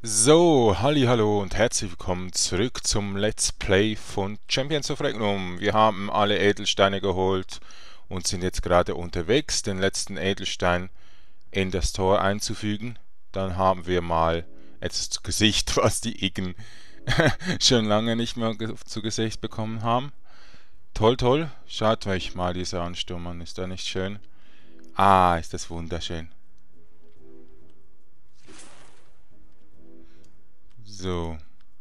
So, hallo und herzlich willkommen zurück zum Let's Play von Champions of Regnum. Wir haben alle Edelsteine geholt und sind jetzt gerade unterwegs, den letzten Edelstein in das Tor einzufügen. Dann haben wir mal etwas zu Gesicht, was die Iggen schon lange nicht mehr zu Gesicht bekommen haben. Toll, toll. Schaut euch mal diese Ansturm an, ist da nicht schön? Ah, ist das wunderschön. So,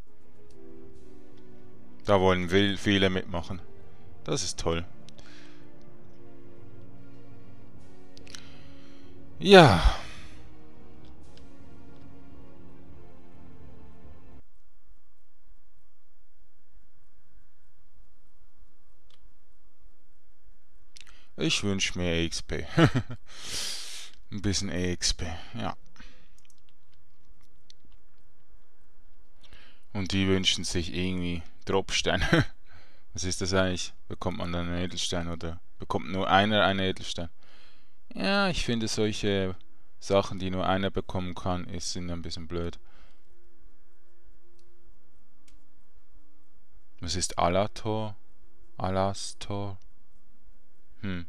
da wollen viele mitmachen. Das ist toll. Ja, ich wünsche mir EXP. Ein bisschen EXP, ja. Und die wünschen sich irgendwie Dropstein. Was ist das eigentlich? Bekommt man dann einen Edelstein oder bekommt nur einer einen Edelstein? Ja, ich finde solche Sachen, die nur einer bekommen kann, sind ein bisschen blöd. Was ist Alator? Alastor? Hm.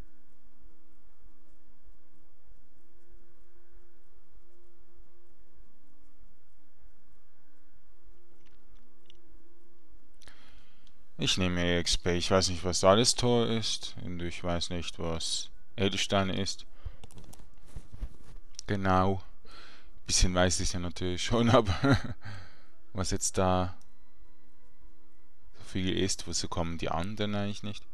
Ich nehme EXP. Ich weiß nicht, was Alastor ist. Und ich weiß nicht, was Edelstein ist. Genau. Bisschen weiß ich ja natürlich schon, aber was jetzt da so viel ist, wozu kommen die anderen eigentlich nicht?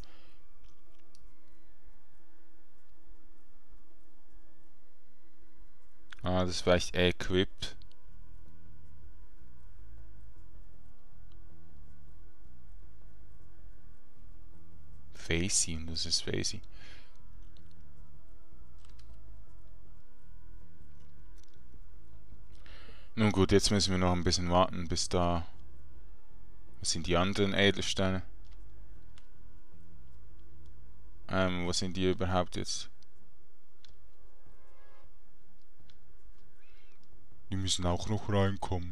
Ah, das ist vielleicht Equip. Facey, und das ist Facey. Nun gut, jetzt müssen wir noch ein bisschen warten, bis da... Was sind die anderen Edelsteine? Wo sind die überhaupt jetzt? Die müssen auch noch reinkommen.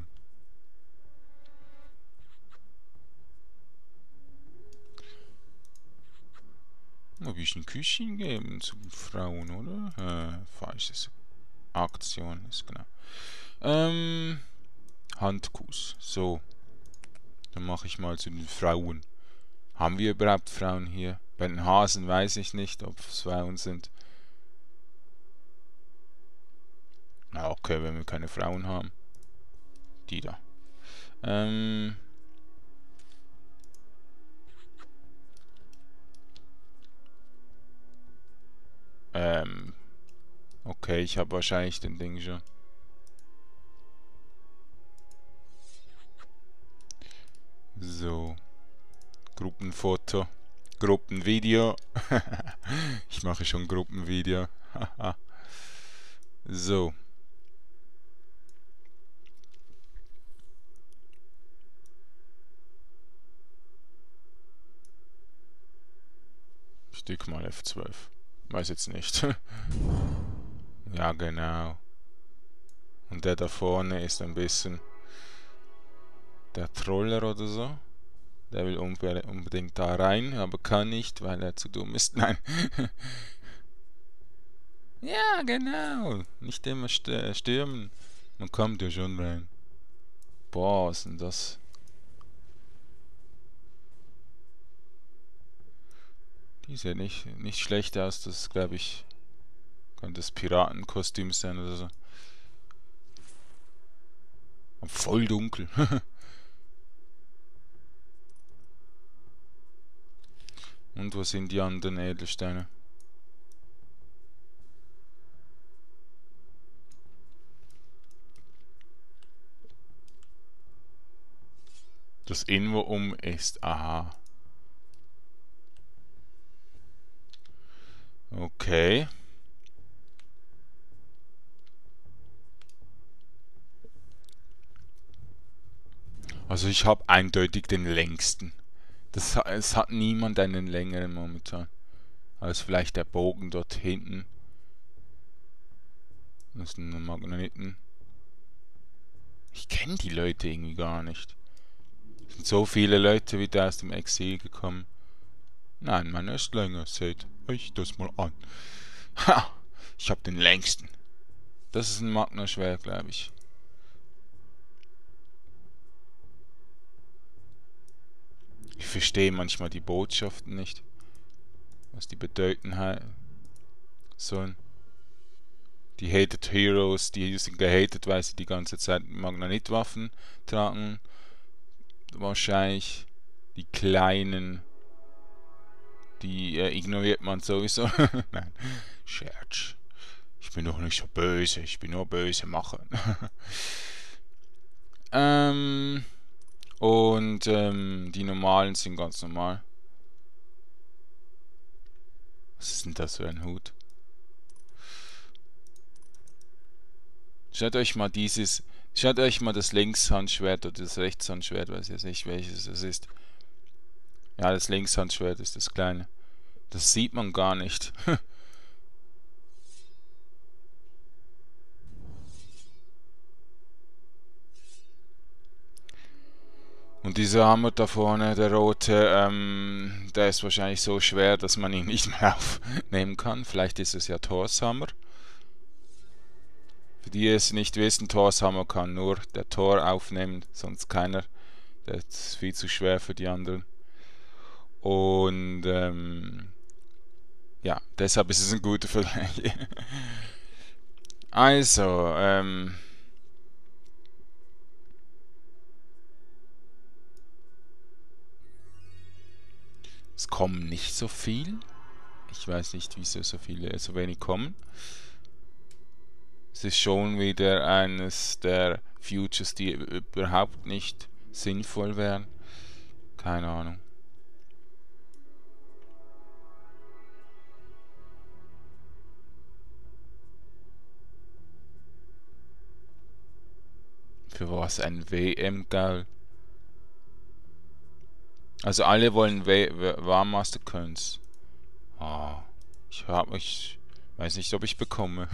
Ein bisschen Küsschen geben zu Frauen, oder? Falsches. Aktion ist genau. Handkuss. So, dann mache ich mal zu den Frauen. Haben wir überhaupt Frauen hier? Bei den Hasen weiß ich nicht, ob es Frauen sind. Na okay, wenn wir keine Frauen haben. Die da. Ähm. Ähm. Okay, ich habe wahrscheinlich den Ding schon. So. Gruppenfoto. Gruppenvideo. Ich mache schon Gruppenvideo. So. Stück mal F12. Weiß jetzt nicht. Ja, genau. Und der da vorne ist ein bisschen der Troller oder so. Der will unbedingt da rein, aber kann nicht, weil er zu dumm ist. Nein. Ja, genau. Nicht immer stürmen. Man kommt ja schon rein. Boah, was ist denn das? Die sieht nicht schlecht aus. Das glaube ich, könnte das Piratenkostüm sein oder so. Und voll dunkel. Und wo sind die anderen Edelsteine? Das Invo ist. Aha. Okay. Also ich habe eindeutig den längsten. Es hat niemand einen längeren momentan. Als vielleicht der Bogen dort hinten. Das sind Magneten. Ich Ich kenne die Leute irgendwie gar nicht. Es sind so viele Leute wieder aus dem Exil gekommen. Nein, meiner ist länger. Seht euch das mal an. Ha! Ich hab den längsten. Das ist ein Magna-Schwert, glaube ich. Ich verstehe manchmal die Botschaften nicht. Was die bedeuten sollen. Die Hated Heroes, die sind gehatet, weil sie die ganze Zeit Magnetwaffen tragen. Wahrscheinlich die Kleinen, die ignoriert man sowieso. Nein, Scherz. Ich bin doch nicht so böse, ich bin nur böse Macher. Die normalen sind ganz normal. Was ist denn das für ein Hut? Schaut euch mal das Linkshandschwert oder das Rechtshandschwert, weiß ich nicht welches es ist. Ja, das Linkshandschwert ist das kleine. Das sieht man gar nicht. Und dieser Hammer da vorne, der rote, der ist wahrscheinlich so schwer, dass man ihn nicht mehr aufnehmen kann. Vielleicht ist es ja Thors Hammer. Für die es nicht wissen, Thors Hammer kann nur der Thor aufnehmen, sonst keiner. Der ist viel zu schwer für die anderen. Und ja, deshalb ist es ein guter Vergleich. Also, es kommen nicht so viel. Ich weiß nicht, wieso so wenig kommen. Es ist schon wieder eines der Futures, die überhaupt nicht sinnvoll wären. Keine Ahnung. Für was ein WM-Gaul? Also alle wollen War Master Köns. Ah, ich weiß nicht, ob ich bekomme.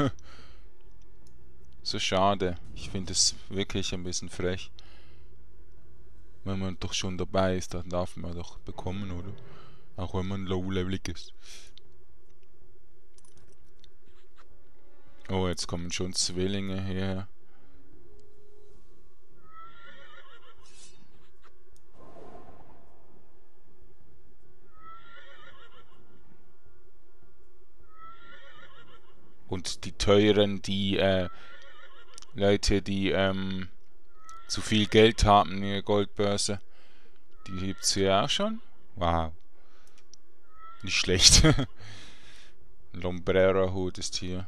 So schade. Ich finde es wirklich ein bisschen frech. Wenn man doch schon dabei ist, dann darf man doch bekommen, oder? Auch wenn man low-levelig ist. Oh, jetzt kommen schon Zwillinge hierher. Und die teuren, die Leute, die zu viel Geld haben in ihrer Goldbörse, die gibt's hier auch schon. Wow. Nicht schlecht. Lombrera-Hut ist hier.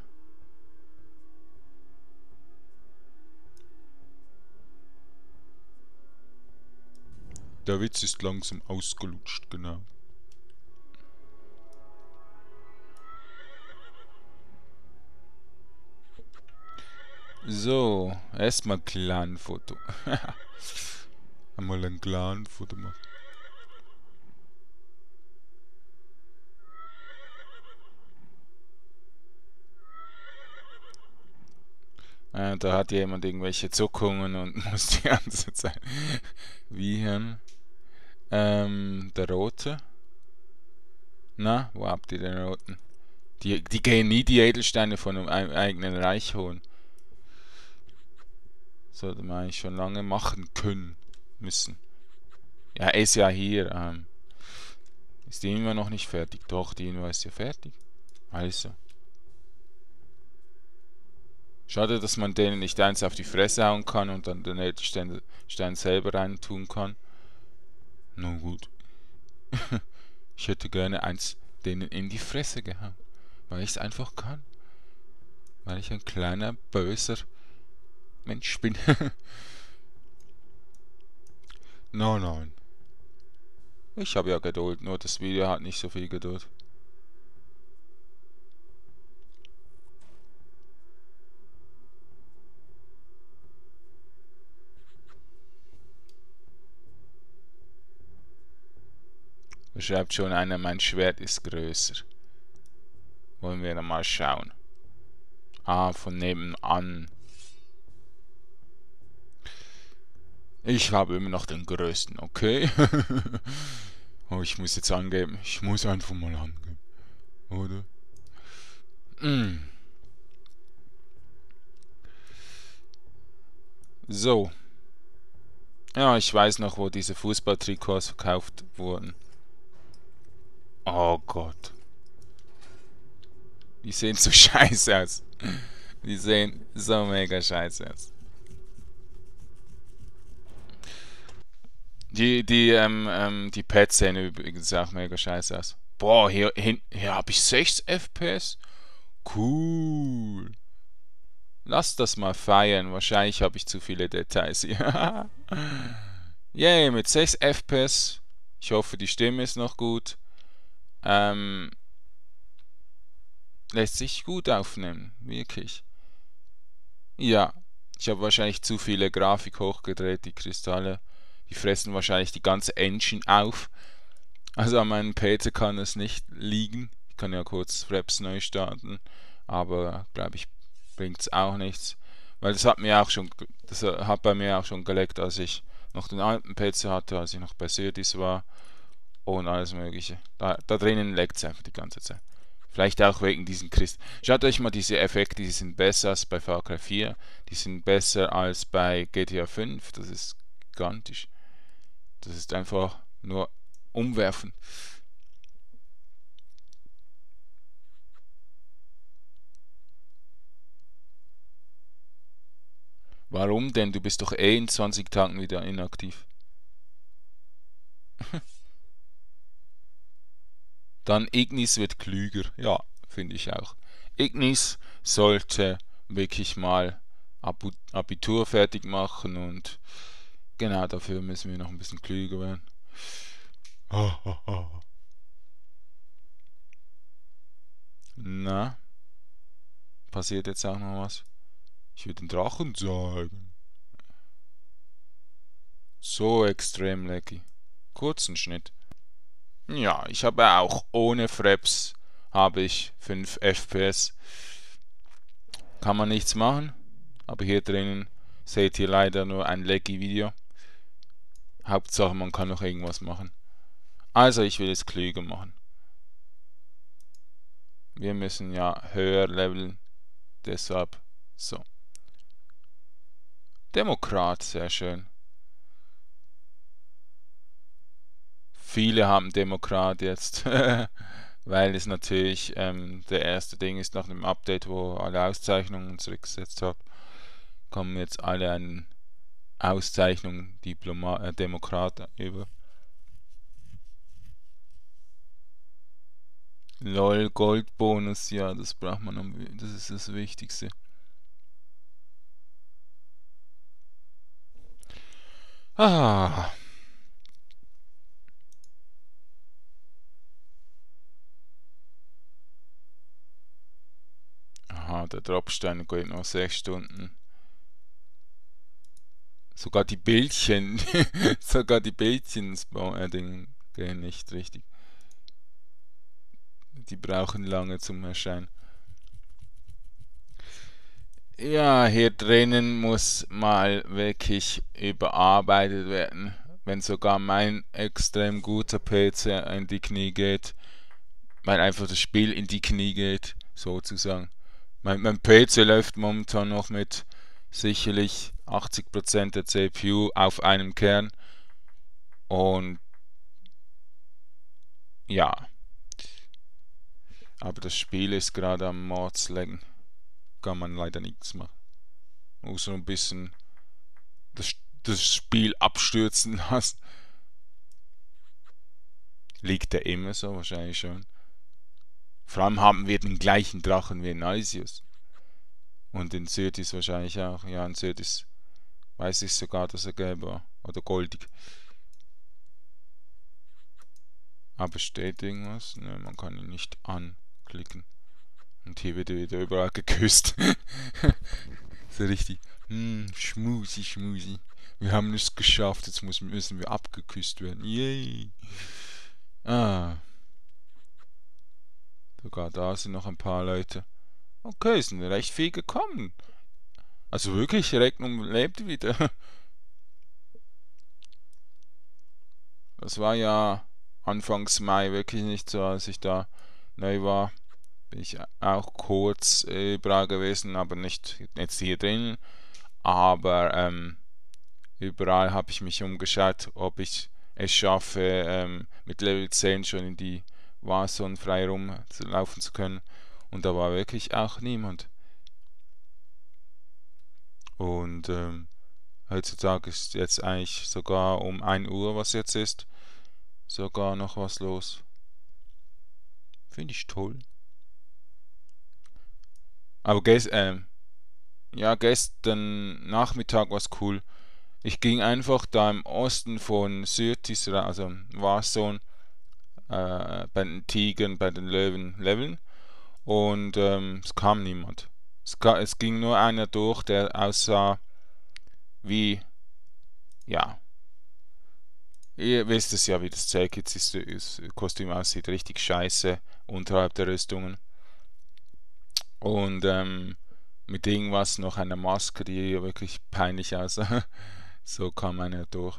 Der Witz ist langsam ausgelutscht, genau. So, erstmal Clan-Foto. Einmal ein Clan-Foto machen. Da hat jemand irgendwelche Zuckungen und muss die ganze Zeit wiehern. Der Rote. Na, wo habt ihr den Roten? Die gehen nie die Edelsteine von einem eigenen Reich holen. Sollte man eigentlich schon lange machen können. Müssen. Ja, ist ja hier. Ist die immer noch nicht fertig? Doch, die Inva ist ja fertig. Also. Schade, dass man denen nicht eins auf die Fresse hauen kann und dann den Edelstein selber rein tun kann. Nun gut. Ich hätte gerne eins denen in die Fresse gehauen. Weil ich es einfach kann. Weil ich ein kleiner, böser Mensch bin. Nein. Ich habe ja Geduld, nur das Video hat nicht so viel Geduld. Da schreibt schon einer, mein Schwert ist größer. Wollen wir dann mal schauen. Ah, von nebenan. Ich habe immer noch den größten, okay? Oh, ich muss jetzt angeben. Ich muss einfach mal angeben, oder? Mm. So. Ja, ich weiß noch, wo diese Fußballtrikots verkauft wurden. Oh Gott. Die sehen so scheiße aus. Die sehen so mega scheiße aus. Die Pads sehen übrigens auch mega scheiße aus. Boah, hier habe ich 6 FPS. Cool. Lass das mal feiern. Wahrscheinlich habe ich zu viele Details hier. Yay, mit 6 FPS. Ich hoffe, die Stimme ist noch gut. Ähm, lässt sich gut aufnehmen. Wirklich. Ja, ich habe wahrscheinlich zu viele Grafik hochgedreht, die Kristalle. Die fressen wahrscheinlich die ganze Engine auf. Also an meinem PC kann es nicht liegen. Ich kann ja kurz Fraps neu starten, aber glaube ich bringt es auch nichts. Weil das hat bei mir auch schon geleckt, als ich noch den alten PC hatte, als ich noch bei Syrdis war und alles mögliche. Da drinnen leckt es einfach die ganze Zeit. Vielleicht auch wegen diesen Christ. Schaut euch mal diese Effekte, die sind besser als bei Far Cry 4, die sind besser als bei GTA 5, das ist gigantisch. Das ist einfach nur umwerfen. Warum denn? Du bist doch eh in 20 Tagen wieder inaktiv. Dann Ignis wird klüger. Ja, finde ich auch. Ignis sollte wirklich mal Abitur fertig machen und genau dafür müssen wir noch ein bisschen klüger werden. Na, passiert jetzt auch noch was? Ich will den Drachen zeigen. So extrem lecky. Kurzen Schnitt. Ja, ich habe auch ohne Fraps habe ich 5 FPS. Kann man nichts machen, aber hier drinnen seht ihr leider nur ein laggy Video. Hauptsache man kann noch irgendwas machen. Also ich will es klüger machen. Wir müssen ja höher leveln, deshalb so. Demokrat, sehr schön. Viele haben Demokrat jetzt, weil es natürlich der erste Ding ist nach dem Update, wo alle Auszeichnungen zurückgesetzt hat, kommen jetzt alle eine Auszeichnung Demokrat über. LOL, Goldbonus, ja, das braucht man, das ist das Wichtigste. Ah. Aha, der Dropstein geht noch 6 Stunden. Sogar die Bildchen, sogar die Bildchen gehen nicht richtig. Die brauchen lange zum Erscheinen. Ja, hier drinnen muss mal wirklich überarbeitet werden. Wenn sogar mein extrem guter PC in die Knie geht, weil einfach das Spiel in die Knie geht, sozusagen. Mein PC läuft momentan noch mit sicherlich 80% der CPU auf einem Kern und ja, aber das Spiel ist gerade am Mordslaggen. Kann man leider nichts machen. Muss so ein bisschen das, das Spiel abstürzen lassen. Liegt der immer so? Wahrscheinlich schon. Vor allem haben wir den gleichen Drachen wie in Naisius. Und in Syrdis wahrscheinlich auch. Ja, in Syrdis weiß ich sogar, dass er gelb war. Oder goldig. Aber steht irgendwas? Ne, man kann ihn nicht anklicken. Und hier wird er wieder überall geküsst. So richtig. Schmusi, schmusi. Wir haben es geschafft, jetzt müssen wir abgeküsst werden. Yay. Ah. Sogar da sind noch ein paar Leute. Okay, sind recht viel gekommen. Also wirklich, Regnum lebt wieder. Das war ja Anfangs Mai wirklich nicht so, als ich da neu war. Bin ich auch kurz überall gewesen, aber nicht jetzt hier drin. Aber überall habe ich mich umgeschaut, ob ich es schaffe, mit Level 10 schon in die Warzone frei rumlaufen zu können. Und da war wirklich auch niemand. Und heutzutage ist jetzt eigentlich sogar um 1 Uhr, was jetzt ist, sogar noch was los. Finde ich toll. Aber ja, gestern Nachmittag war es cool. Ich ging einfach da im Osten von Syrtis, also Warzone, bei den Tigern, bei den Löwen leveln und es kam niemand. Es ging nur einer durch, der aussah wie, ja, ihr wisst es ja, wie das Kostüm aussieht, richtig scheiße unterhalb der Rüstungen. Und mit irgendwas noch einer Maske, die ja wirklich peinlich aussah. So kam einer durch.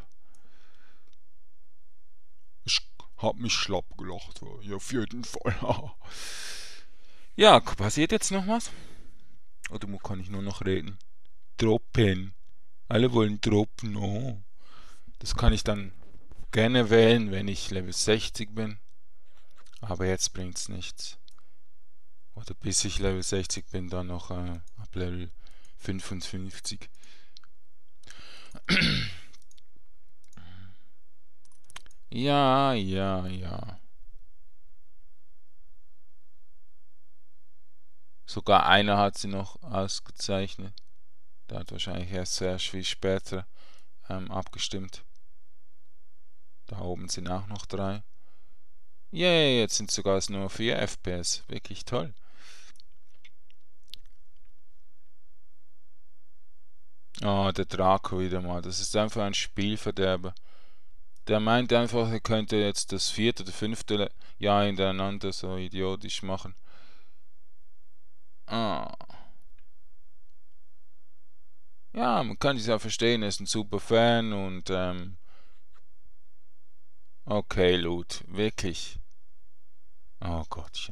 Ich hab mich schlapp gelacht, ja, auf jeden Fall. Ja, passiert jetzt noch was? Oder kann ich nur noch reden? Droppen. Alle wollen droppen, oh. Das kann ich dann gerne wählen, wenn ich Level 60 bin. Aber jetzt bringt's nichts. Oder bis ich Level 60 bin, dann noch ab Level 55. Ja, ja, ja. Sogar einer hat sie noch ausgezeichnet. Der hat wahrscheinlich erst sehr viel später abgestimmt. Da oben sind auch noch 3. Yay, jetzt sind sogar nur 4 FPS. Wirklich toll. Oh, der Draco wieder mal. Das ist einfach ein Spielverderber. Der meint einfach, er könnte jetzt das 4. oder 5. Jahr hintereinander so idiotisch machen. Ah. Ja, man kann es ja verstehen, er ist ein super Fan und okay, Loot, wirklich. Oh Gottchen.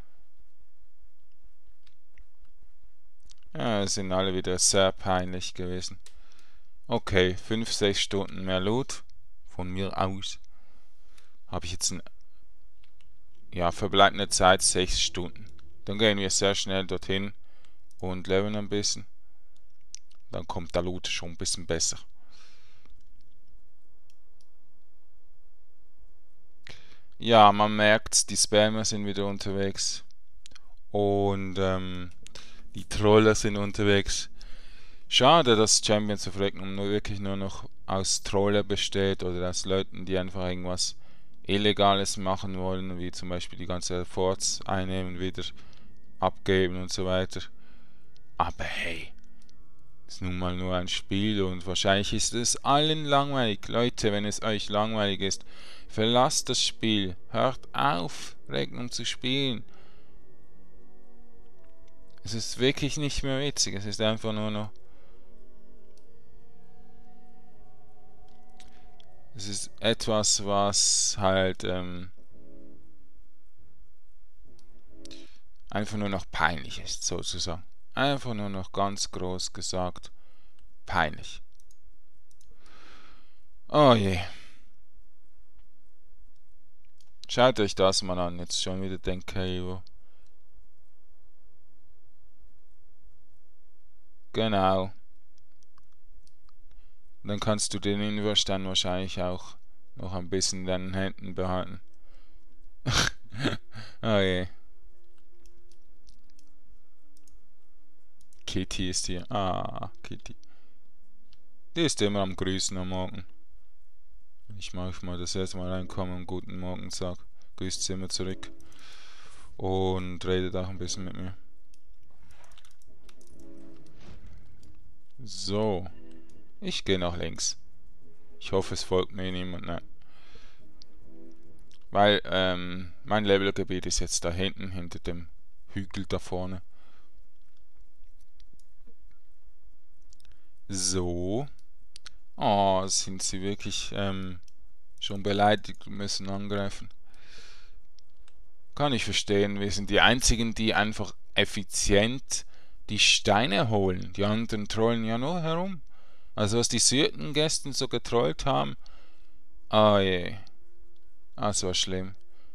Ja, es sind alle wieder sehr peinlich gewesen. Okay, 5, 6 Stunden mehr Loot. Von mir aus. Habe ich jetzt ja, verbleibende Zeit 6 Stunden. Dann gehen wir sehr schnell dorthin und leveln ein bisschen. Dann kommt der Loot schon ein bisschen besser. Ja, man merkt, die Spammer sind wieder unterwegs. Und die Troller sind unterwegs. Schade, dass Champions of Regnum nur wirklich nur noch aus Troller besteht oder aus Leuten, die einfach irgendwas Illegales machen wollen, wie zum Beispiel die ganze Forts einnehmen, wieder abgeben und so weiter. Aber hey, ist nun mal nur ein Spiel und wahrscheinlich ist es allen langweilig. Leute, wenn es euch langweilig ist, verlasst das Spiel. Hört auf, Regnum zu spielen. Es ist wirklich nicht mehr witzig. Es ist einfach nur noch. Es ist etwas, was halt einfach nur noch peinlich ist, sozusagen. Einfach nur noch ganz groß gesagt peinlich. Oh je. Schaut euch das mal an. Jetzt schon wieder den Cable. Genau. Dann kannst du den Inverse dann wahrscheinlich auch noch ein bisschen in deinen Händen behalten. Oh je. Kitty ist hier. Ah, Kitty. Die ist immer am Grüßen am Morgen. Wenn ich manchmal das erste Mal reinkomme und guten Morgen sag, grüßt sie immer zurück. Und redet auch ein bisschen mit mir. So. Ich gehe nach links. Ich hoffe, es folgt mir niemand. Nein. Weil mein Levelgebiet ist jetzt da hinten, hinter dem Hügel da vorne. So. Oh, sind sie wirklich Schon beleidigt und müssen angreifen. Kann ich verstehen. Wir sind die einzigen, die einfach effizient die Steine holen. Die anderen trollen ja nur herum. Also was die Syrten gestern so getrollt haben. Ah je. Das war schlimm.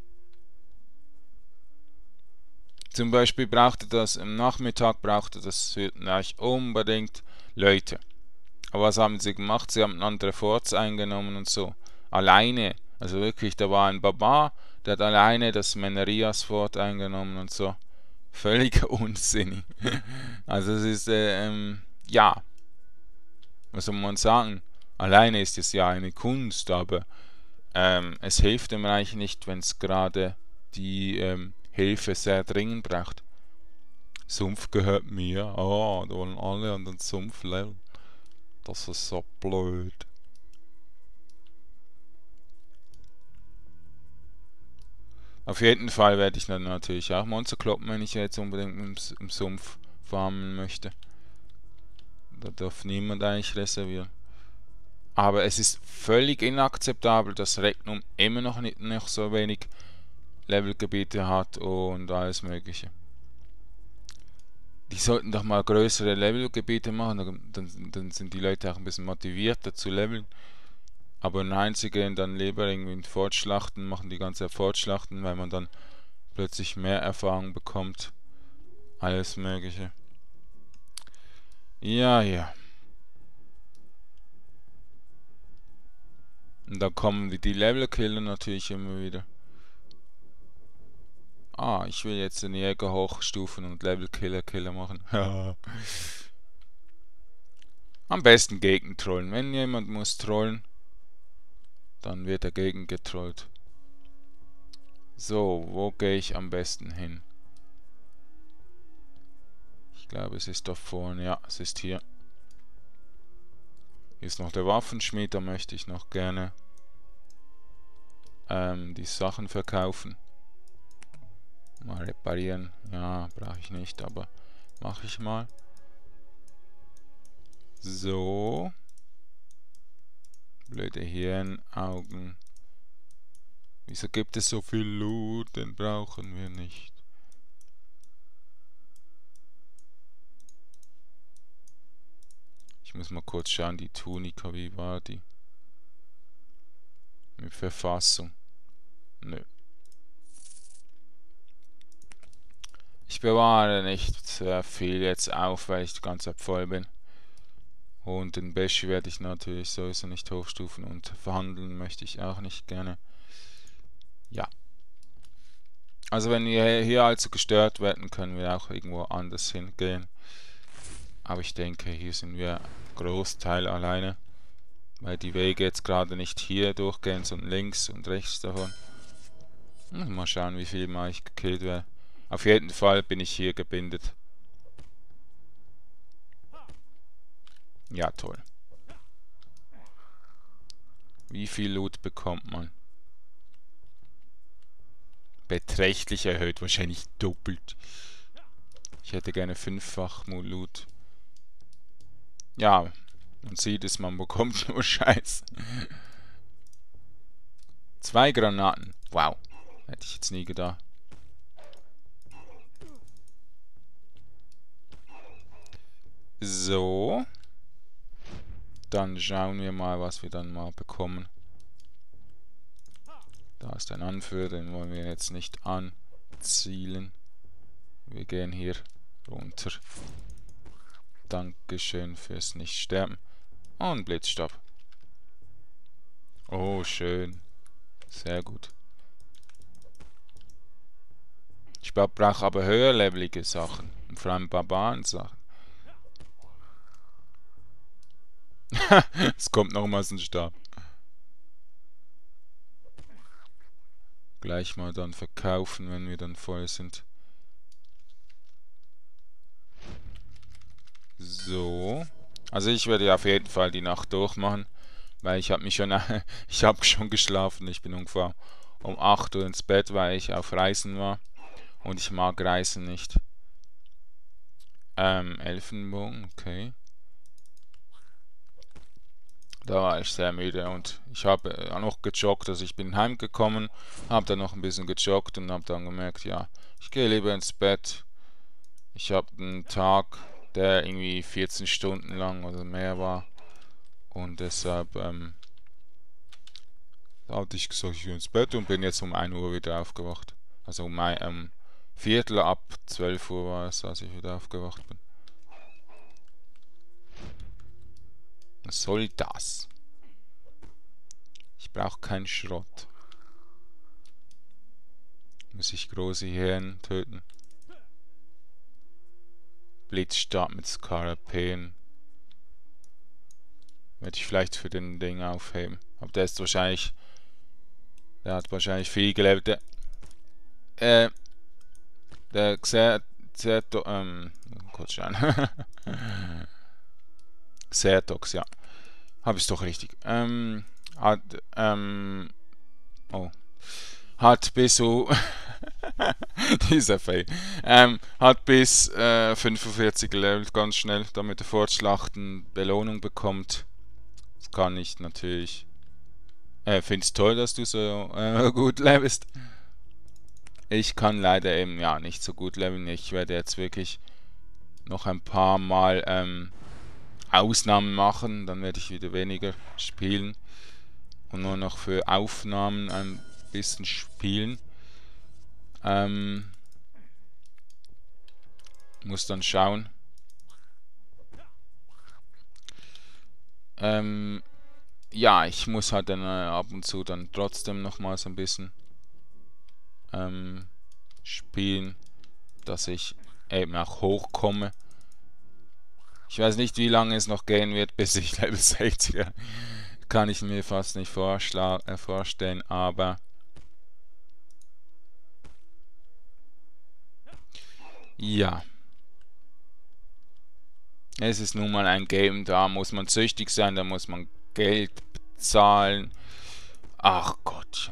Zum Beispiel brauchte das, im Nachmittag brauchte das Syrtenreich unbedingt Leute. Aber was haben sie gemacht? Sie haben andere Forts eingenommen und so. Alleine. Also wirklich, da war ein Barbar, der hat alleine das Menerias Fort eingenommen und so. Völlig unsinnig. Also es ist, ja, was soll man sagen? Alleine ist es ja eine Kunst, aber es hilft dem Reich nicht, wenn es gerade die Hilfe sehr dringend braucht. Sumpf gehört mir. Ah, da wollen alle an den Sumpf leveln. Das ist so blöd. Auf jeden Fall werde ich dann natürlich auch Monster kloppen, wenn ich jetzt unbedingt im Sumpf farmen möchte. Da darf niemand eigentlich reservieren. Aber es ist völlig inakzeptabel, dass Regnum immer noch nicht so wenig Levelgebiete hat und alles mögliche. Die sollten doch mal größere Levelgebiete machen, dann sind die Leute auch ein bisschen motivierter zu leveln. Aber nein, sie gehen dann lieber irgendwie in Fortschlachten, machen die ganze Fortschlachten, weil man dann plötzlich mehr Erfahrung bekommt. Alles mögliche. Ja, ja. Und dann kommen die Level-Killer natürlich immer wieder. Ah, ich will jetzt den Jäger hochstufen und Level-Killer machen. Am besten gegen trollen. Wenn jemand muss trollen, dann wird er gegen getrollt. So, wo gehe ich am besten hin? Ich glaube, es ist da vorne. Ja, es ist hier. Hier ist noch der Waffenschmied, da möchte ich noch gerne die Sachen verkaufen. Mal reparieren. Ja, brauche ich nicht, aber mache ich mal. So. Blöde Hirnaugen. Wieso gibt es so viel Loot? Den brauchen wir nicht. Ich muss mal kurz schauen, die Tunika, wie war die? Mit Verfassung. Nö. Ich bewahre nicht sehr viel jetzt auf, weil ich die ganze Zeit voll bin. Und den Beshi werde ich natürlich sowieso nicht hochstufen und verhandeln möchte ich auch nicht gerne. Ja. Also wenn wir hier also gestört werden, können wir auch irgendwo anders hingehen. Aber ich denke, hier sind wir Großteil alleine. Weil die Wege jetzt gerade nicht hier durchgehen, sondern links und rechts davon. Mal schauen, wie viel mal ich gekillt werde. Auf jeden Fall bin ich hier gebindet. Ja, toll. Wie viel Loot bekommt man? Beträchtlich erhöht, wahrscheinlich doppelt. Ich hätte gerne 5-fach Loot. Ja, man sieht es, man bekommt nur Scheiß. 2 Granaten. Wow. Hätte ich jetzt nie gedacht. So. Dann schauen wir mal, was wir dann mal bekommen. Da ist ein Anführer, den wollen wir jetzt nicht anzielen. Wir gehen hier runter. Dankeschön fürs Nicht-Sterben. Und Blitzstab. Oh, schön. Sehr gut. Ich brauche aber höherlevelige Sachen. Und vor allem Barbaren-Sachen. Es kommt nochmals ein Stab. Gleich mal dann verkaufen, wenn wir dann voll sind. So. Also ich werde auf jeden Fall die Nacht durchmachen. Weil ich habe mich schon, ich habe schon geschlafen. Ich bin ungefähr um 8 Uhr ins Bett, weil ich auf Reisen war. Und ich mag Reisen nicht. Elfenbogen, okay. Da war ich sehr müde und ich habe noch gejoggt, also ich bin heimgekommen, habe dann noch ein bisschen gejoggt und habe dann gemerkt, ja, ich gehe lieber ins Bett. Ich habe einen Tag, der irgendwie 14 Stunden lang oder mehr war und deshalb hatte ich gesagt, ich gehe ins Bett und bin jetzt um 1 Uhr wieder aufgewacht. Also Viertel ab 12 Uhr war es, als ich wieder aufgewacht bin. Was soll das? Ich brauche keinen Schrott. Muss ich große Hyänen töten? Blitzstab mit Skarabäen. Werde ich vielleicht für den Ding aufheben. Aber der ist wahrscheinlich. Der hat wahrscheinlich viel gelevelt. Der kurz schauen. Xertox, ja. Habe ich doch richtig. Hat, oh. Hat bis so. Dieser Fail. Hat bis 45 gelevelt, ganz schnell, damit er Fortschlachten Belohnung bekommt. Das kann ich natürlich. Find's toll, dass du so gut levelst. Ich kann leider eben ja nicht so gut leveln. Ich werde jetzt wirklich noch ein paar Mal Ausnahmen machen, dann werde ich wieder weniger spielen und nur noch für Aufnahmen ein bisschen spielen. Muss dann schauen. Ja, ich muss halt dann ab und zu dann trotzdem nochmal so ein bisschen spielen, dass ich eben auch hochkomme. Ich weiß nicht, wie lange es noch gehen wird, bis ich Level 60er. Kann ich mir fast nicht vorstellen, aber ja. Es ist nun mal ein Game, da muss man süchtig sein, da muss man Geld bezahlen. Ach Gott.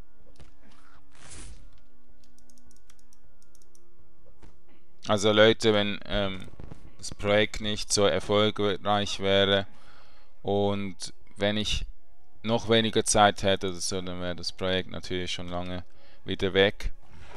Also Leute, wenn das Projekt nicht so erfolgreich wäre und wenn ich noch weniger Zeit hätte oder so, dann wäre das Projekt natürlich schon lange wieder weg.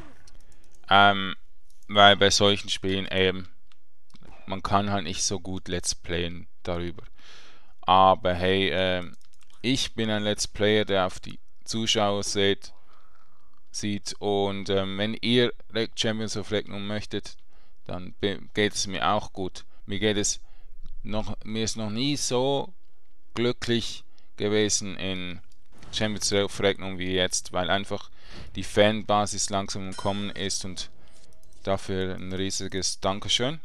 Weil bei solchen Spielen eben, man kann halt nicht so gut Let's Playen darüber. Aber hey, ich bin ein Let's Player, der auf die Zuschauer sieht und wenn ihr Champions of Regnum möchtet, dann geht es mir auch gut. Mir ist noch nie so glücklich gewesen in Champions of Regnum wie jetzt, weil einfach die Fanbasis langsam gekommen ist und dafür ein riesiges Dankeschön.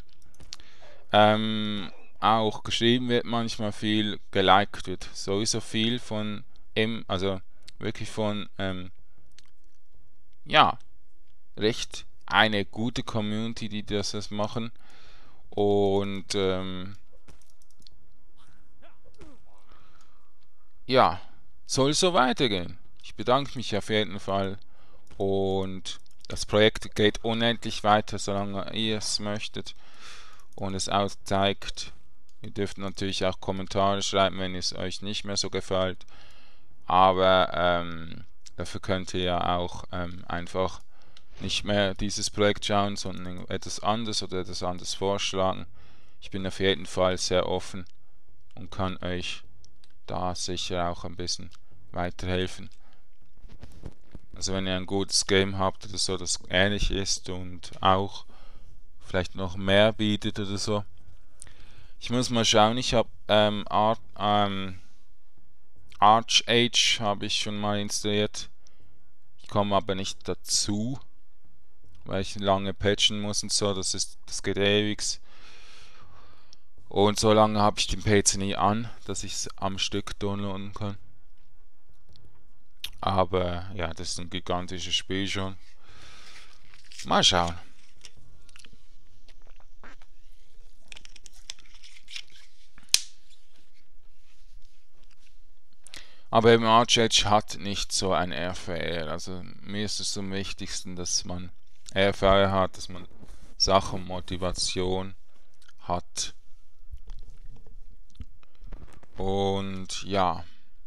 Auch geschrieben wird manchmal viel, geliked wird sowieso viel von also wirklich von ja, recht eine gute Community, die das machen. Und ja, soll so weitergehen. Ich bedanke mich auf jeden Fall und das Projekt geht unendlich weiter, solange ihr es möchtet und es auch zeigt. Ihr dürft natürlich auch Kommentare schreiben, wenn es euch nicht mehr so gefällt. Aber dafür könnt ihr ja auch einfach nicht mehr dieses Projekt schauen, sondern etwas anderes oder etwas anderes vorschlagen. Ich bin auf jeden Fall sehr offen und kann euch da sicher auch ein bisschen weiterhelfen. Also wenn ihr ein gutes Game habt oder so, das ähnlich ist und auch vielleicht noch mehr bietet oder so. Ich muss mal schauen, ich habe ArchAge habe ich schon mal installiert. Ich komme aber nicht dazu, weil ich lange patchen muss und so, das geht ewig. Und so lange habe ich den PC nie an, dass ich es am Stück downloaden kann. Aber ja, das ist ein gigantisches Spiel schon. Mal schauen. Aber eben ArchAge hat nicht so ein RVR. Also mir ist es am wichtigsten, dass man RVR hat, dass man Sachen Motivation hat. Und ja,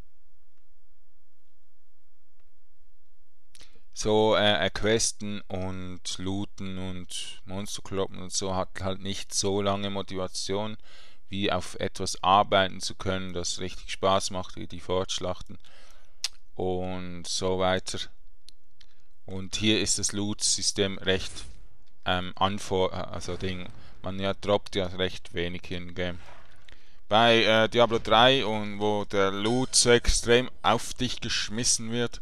so Questen und Looten und Monster kloppen und so hat halt nicht so lange Motivation, wie auf etwas arbeiten zu können, das richtig Spaß macht, wie die Fortschlachten und so weiter. Und hier ist das Loot-System recht also man ja droppt ja recht wenig in Game. Bei Diablo 3 und wo der Loot so extrem auf dich geschmissen wird,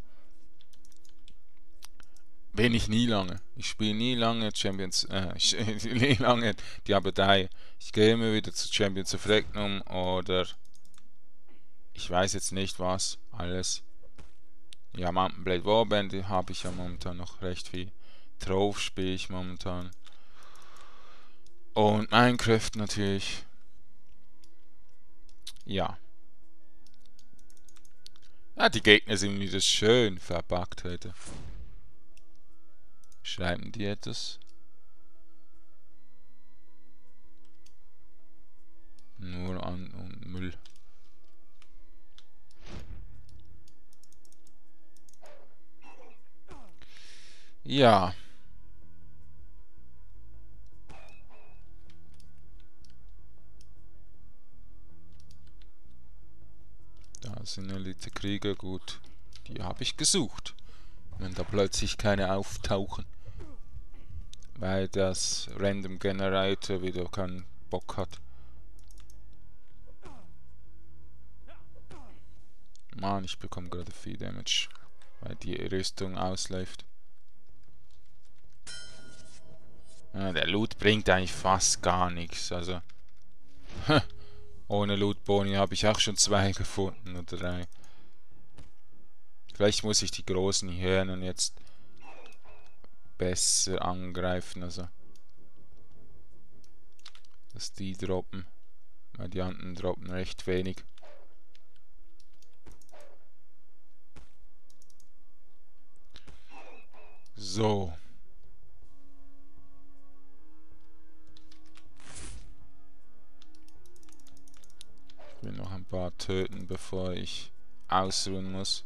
bin ich nie lange. Ich spiele nie lange nie lange Diablo 3. Ich gehe immer wieder zu Champions of Regnum oder ich weiß jetzt nicht was alles. Ja, Mountain Blade Warband habe ich ja momentan noch recht viel. Trove spiele ich momentan. Und Minecraft natürlich. Ja. Ja, die Gegner sind wieder schön verpackt heute. Schreiben die etwas? Nur an und Müll. Ja. Da sind Elite-Krieger, gut. Die habe ich gesucht. Wenn da plötzlich keine auftauchen. Weil das Random Generator wieder keinen Bock hat. Mann, ich bekomme gerade viel Damage. Weil die Rüstung ausläuft. Ja, der Loot bringt eigentlich fast gar nichts. Also. Ohne Loot-Boni habe ich auch schon 2 gefunden oder 3. Vielleicht muss ich die großen Hirnen jetzt besser angreifen, also dass die droppen, weil die anderen droppen recht wenig. So. Ich will noch ein paar töten, bevor ich ausruhen muss.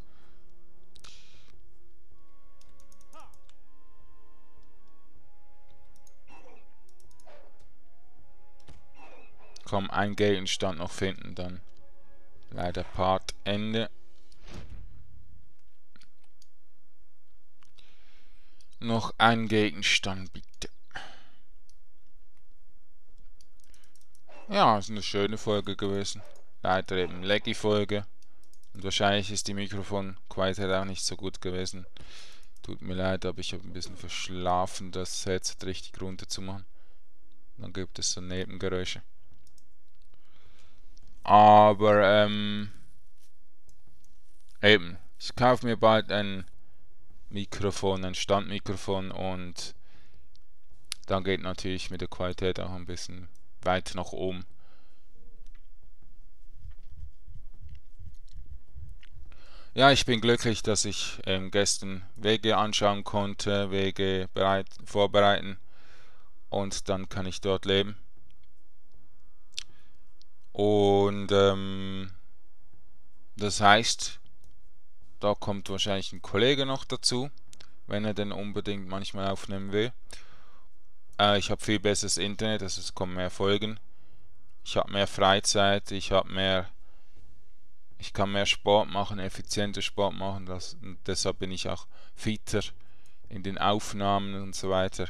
Komm, ein Gegenstand noch finden, dann leider Part Ende. Noch ein Gegenstand, bitte. Ja, ist eine schöne Folge gewesen. Leider eben Laggy-Folge. Und wahrscheinlich ist die Mikrofonqualität auch nicht so gut gewesen. Tut mir leid, aber ich habe ein bisschen verschlafen, das Headset richtig runterzumachen. Dann gibt es so Nebengeräusche. Aber eben, ich kaufe mir bald ein Mikrofon, ein Standmikrofon und dann geht natürlich mit der Qualität auch ein bisschen weiter nach oben. Ja, ich bin glücklich, dass ich gestern Wege anschauen konnte, Wege vorbereiten und dann kann ich dort leben. Und das heißt, da kommt wahrscheinlich ein Kollege noch dazu, wenn er denn unbedingt manchmal aufnehmen will. Ich habe viel besseres Internet, also es kommen mehr Folgen. Ich habe mehr Freizeit, ich kann mehr Sport machen, effizienter Sport machen. Und deshalb bin ich auch fitter in den Aufnahmen und so weiter.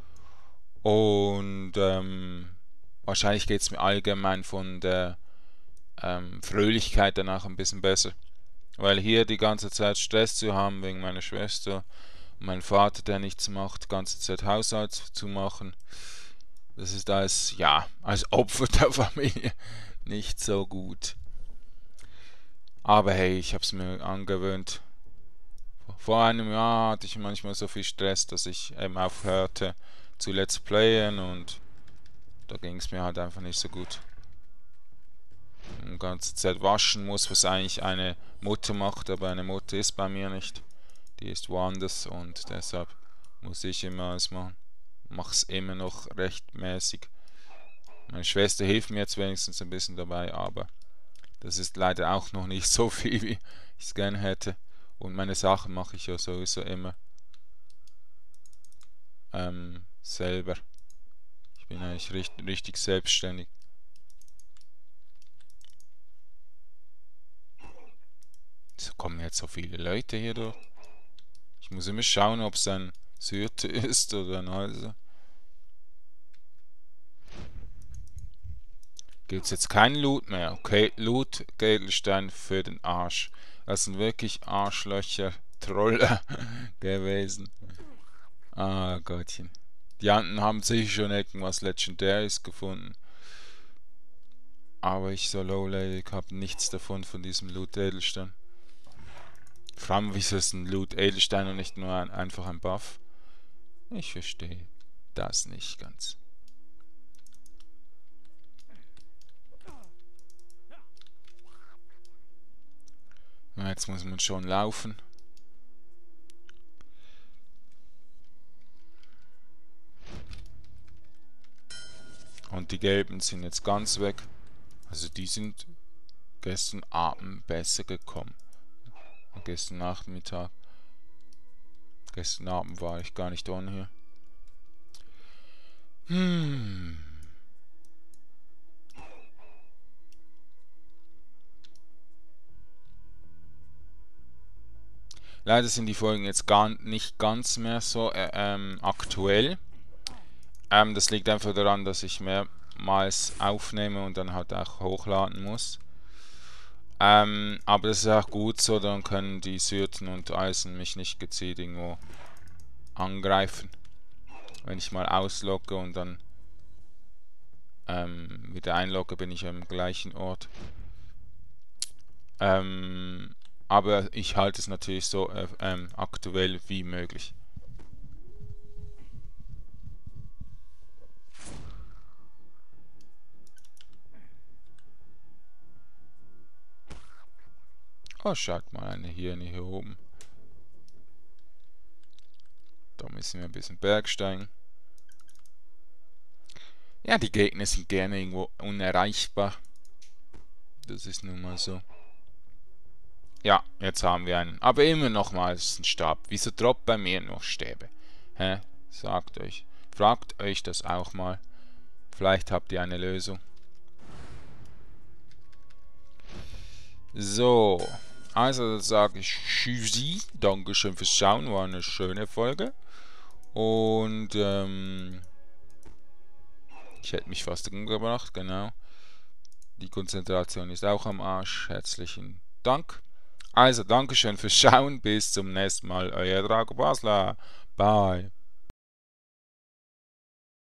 Und wahrscheinlich geht es mir allgemein von der Fröhlichkeit danach ein bisschen besser. Weil hier die ganze Zeit Stress zu haben wegen meiner Schwester und meinem Vater, der nichts macht, die ganze Zeit Haushalt zu machen, das ist alles, ja, als Opfer der Familie nicht so gut. Aber hey, ich habe es mir angewöhnt. Vor einem Jahr hatte ich manchmal so viel Stress, dass ich eben aufhörte zu Let's Playen und da ging es mir halt einfach nicht so gut. Und die ganze Zeit waschen muss, was eigentlich eine Mutter macht, aber eine Mutter ist bei mir nicht. Die ist woanders und deshalb muss ich immer alles machen. Mach's immer noch rechtmäßig. Meine Schwester hilft mir jetzt wenigstens ein bisschen dabei, aber Das ist leider auch noch nicht so viel, wie ich es gerne hätte. Und meine Sachen mache ich ja sowieso immer selber. Ich bin eigentlich richtig selbstständig. So kommen jetzt so viele Leute hier durch. Ich muss immer schauen, ob es ein Syrte ist oder ein Häuser. Gibt es jetzt keinen Loot mehr? Okay, Loot, Edelstein für den Arsch. Das sind wirklich Arschlöcher, Troller gewesen. Ah, Gottchen. Die anderen haben sicher schon irgendwas Legendäres gefunden. Aber ich so lowladig habe nichts davon von diesem Loot Edelstein. Vor allem, wieso ist ein Loot Edelstein und nicht nur einfach ein Buff? Ich verstehe das nicht ganz. Jetzt muss man schon laufen. Und die gelben sind jetzt ganz weg. Also die sind gestern Abend besser gekommen. Und gestern Nachmittag. Gestern Abend war ich gar nicht on hier. Leider sind die Folgen jetzt nicht ganz mehr so aktuell. Das liegt einfach daran, dass ich mehrmals aufnehme und dann halt auch hochladen muss. Aber das ist auch gut so, dann können die Syrten und Eisen mich nicht gezielt irgendwo angreifen. Wenn ich mal auslogge und dann wieder einlogge, bin ich am gleichen Ort. Aber ich halte es natürlich so aktuell wie möglich. Oh, schaut mal, eine Hirne hier oben. Da müssen wir ein bisschen bergsteigen. Ja, die Gegner sind gerne irgendwo unerreichbar. Das ist nun mal so. Ja, jetzt haben wir einen. Aber immer nochmals einen Stab. Wieso droppt bei mir noch Stäbe? Hä? Fragt euch das auch mal. Vielleicht habt ihr eine Lösung. So. Also, dann sage ich Tschüssi. Dankeschön fürs Schauen. War eine schöne Folge. Und, ich hätte mich fast umgebracht, genau. Die Konzentration ist auch am Arsch. Herzlichen Dank. Also, Dankeschön fürs Schauen. Bis zum nächsten Mal. Euer Drago Basler. Bye.